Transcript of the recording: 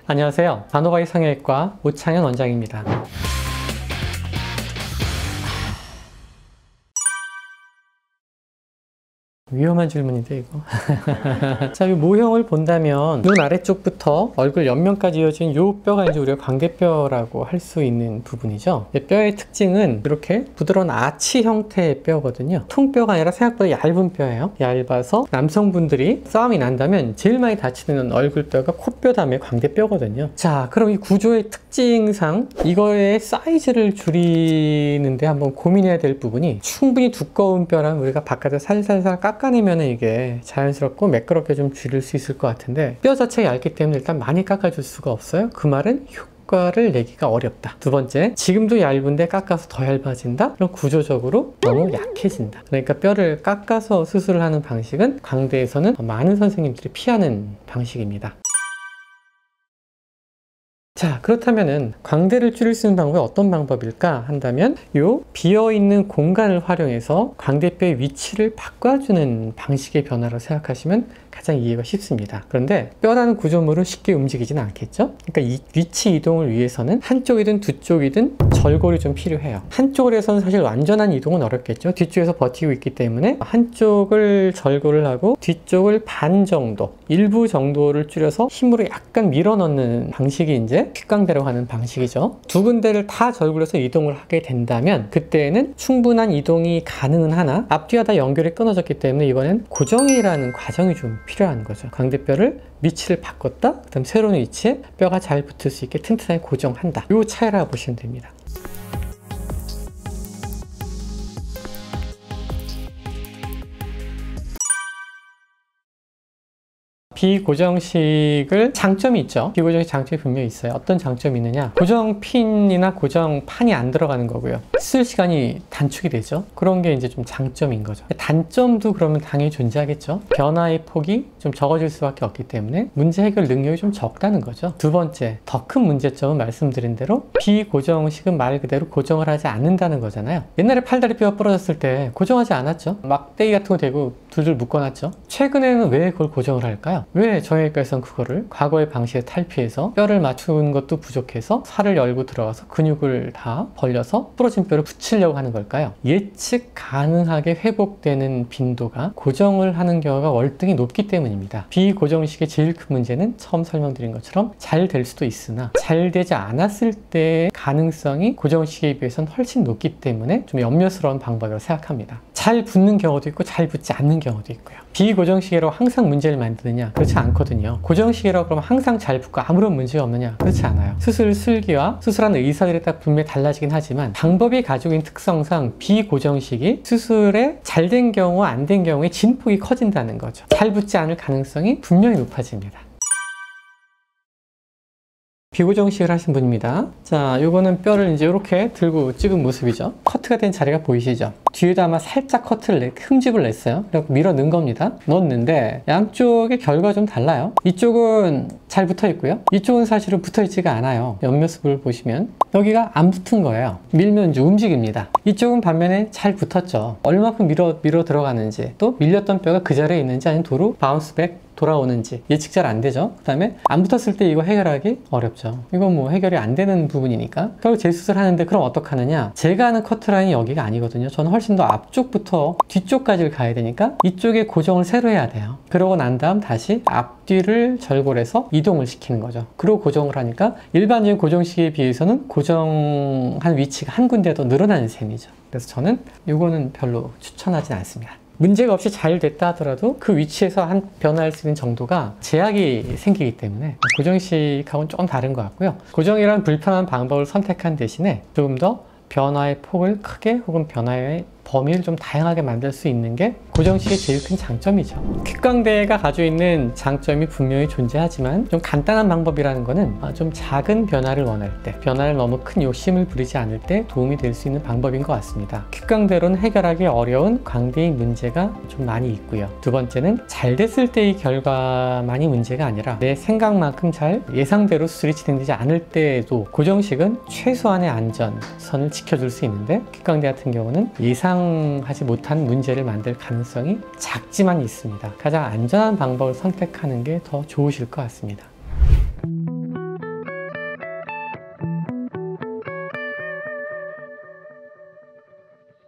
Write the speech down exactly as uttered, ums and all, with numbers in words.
안녕하세요. 단호박이 성형외과 오창현 원장입니다. 위험한 질문인데 이거. 자, 이 모형을 본다면 눈 아래쪽부터 얼굴 옆면까지 이어진 이 뼈가 이제 우리가 광대뼈라고 할 수 있는 부분이죠. 뼈의 특징은 이렇게 부드러운 아치 형태의 뼈거든요. 통뼈가 아니라 생각보다 얇은 뼈예요. 얇아서 남성분들이 싸움이 난다면 제일 많이 다치는 얼굴뼈가 코뼈 다음에 광대뼈거든요. 자, 그럼 이 구조의 특징상 이거의 사이즈를 줄이는데 한번 고민해야 될 부분이, 충분히 두꺼운 뼈라면 우리가 바깥에 살살살 깎아 깎아내면 이게 자연스럽고 매끄럽게 좀 줄일 수 있을 것 같은데, 뼈 자체가 얇기 때문에 일단 많이 깎아줄 수가 없어요. 그 말은 효과를 내기가 어렵다. 두 번째, 지금도 얇은데 깎아서 더 얇아진다? 그럼 구조적으로 너무 약해진다. 그러니까 뼈를 깎아서 수술을 하는 방식은 광대에서는 많은 선생님들이 피하는 방식입니다. 자, 그렇다면은 광대를 줄일 수 있는 방법이 어떤 방법일까 한다면, 요 비어있는 공간을 활용해서 광대뼈의 위치를 바꿔주는 방식의 변화로 생각하시면 가장 이해가 쉽습니다. 그런데 뼈라는 구조물은 쉽게 움직이지는 않겠죠? 그러니까 이 위치 이동을 위해서는 한쪽이든 두 쪽이든 절골이 좀 필요해요. 한쪽을 해서는 사실 완전한 이동은 어렵겠죠. 뒤쪽에서 버티고 있기 때문에 한쪽을 절골을 하고 뒤쪽을 반 정도, 일부 정도를 줄여서 힘으로 약간 밀어 넣는 방식이 이제 귓광대라고 하는 방식이죠. 두 군데를 다 절골해서 이동을 하게 된다면 그때는 충분한 이동이 가능은 하나 앞뒤가 다 연결이 끊어졌기 때문에 이번엔 고정이라는 과정이 좀 필요한 거죠. 광대뼈를 위치를 바꿨다, 그 다음 새로운 위치에 뼈가 잘 붙을 수 있게 튼튼하게 고정한다. 이 차이라고 보시면 됩니다. 비고정식을 장점이 있죠. 비고정식 장점이 분명히 있어요. 어떤 장점이 있느냐, 고정핀이나 고정판이 안 들어가는 거고요. 쓸 시간이 단축이 되죠. 그런 게 이제 좀 장점인 거죠. 단점도 그러면 당연히 존재하겠죠. 변화의 폭이 좀 적어질 수밖에 없기 때문에 문제 해결 능력이 좀 적다는 거죠. 두 번째, 더 큰 문제점은 말씀드린 대로 비고정식은 말 그대로 고정을 하지 않는다는 거잖아요. 옛날에 팔다리 뼈가 부러졌을 때 고정하지 않았죠. 막대기 같은 거 대고 둘둘 묶어놨죠. 최근에는 왜 그걸 고정을 할까요? 왜 정형외과에서는 그거를 과거의 방식에 탈피해서 뼈를 맞추는 것도 부족해서 살을 열고 들어가서 근육을 다 벌려서 부러진 뼈를 붙이려고 하는 걸까요? 예측 가능하게 회복되는 빈도가 고정을 하는 경우가 월등히 높기 때문입니다. 비고정식의 제일 큰 문제는 처음 설명드린 것처럼 잘 될 수도 있으나 잘 되지 않았을 때의 가능성이 고정식에 비해서는 훨씬 높기 때문에 좀 염려스러운 방법이라고 생각합니다. 잘 붙는 경우도 있고 잘 붙지 않는 경우도 있고요. 비고정식이라고 항상 문제를 만드느냐? 그렇지 않거든요. 고정식이라고 그러면 항상 잘 붙고 아무런 문제가 없느냐? 그렇지 않아요. 수술 술기와 수술하는 의사들에 따라 분명히 달라지긴 하지만 방법이 가지고 있는 특성상 비고정식이 수술에 잘 된 경우 안 된 경우에 진폭이 커진다는 거죠. 잘 붙지 않을 가능성이 분명히 높아집니다. 비고정식을 하신 분입니다. 자, 요거는 뼈를 이제 이렇게 들고 찍은 모습이죠. 커트가 된 자리가 보이시죠? 뒤에도 아마 살짝 커트를 내, 흠집을 냈어요. 그래서 밀어 넣은 겁니다. 넣었는데 양쪽의 결과가 좀 달라요. 이쪽은 잘 붙어 있고요. 이쪽은 사실은 붙어 있지가 않아요. 옆모습을 보시면 여기가 안 붙은 거예요. 밀면 이제 움직입니다. 이쪽은 반면에 잘 붙었죠. 얼마큼 밀어, 밀어 들어가는지, 또 밀렸던 뼈가 그 자리에 있는지 아니면 도로 바운스백 돌아오는지 예측 잘 안 되죠. 그 다음에 안 붙었을 때 이거 해결하기 어렵죠. 이건 뭐 해결이 안 되는 부분이니까 결국 재수술 하는데 그럼 어떡하느냐, 제가 하는 커트라인이 여기가 아니거든요. 저는 훨씬 더 앞쪽부터 뒤쪽까지를 가야 되니까 이쪽에 고정을 새로 해야 돼요. 그러고 난 다음 다시 앞뒤를 절골해서 이동을 시키는 거죠. 그리고 고정을 하니까 일반적인 고정식에 비해서는 고정한 위치가 한 군데 더 늘어나는 셈이죠. 그래서 저는 이거는 별로 추천하진 않습니다. 문제가 없이 잘 됐다 하더라도 그 위치에서 한 변화할 수 있는 정도가 제약이 생기기 때문에 고정식하고는 조금 다른 것 같고요. 고정이라는 불편한 방법을 선택한 대신에 조금 더 변화의 폭을 크게, 혹은 변화의 범위를 좀 다양하게 만들 수 있는 게 고정식의 제일 큰 장점이죠. 귓광대가 가지고 있는 장점이 분명히 존재하지만 좀 간단한 방법이라는 거는 좀 작은 변화를 원할 때, 변화를 너무 큰 욕심을 부리지 않을 때 도움이 될 수 있는 방법인 것 같습니다. 귓광대로는 해결하기 어려운 광대의 문제가 좀 많이 있고요. 두 번째는 잘 됐을 때의 결과만이 문제가 아니라 내 생각만큼 잘 예상대로 수술이 진행되지 않을 때에도 고정식은 최소한의 안전선을 지켜줄 수 있는데, 귓광대 같은 경우는 예상 하지 못한 문제를 만들 가능성이 작지만 있습니다. 가장 안전한 방법을 선택하는 게 더 좋으실 것 같습니다.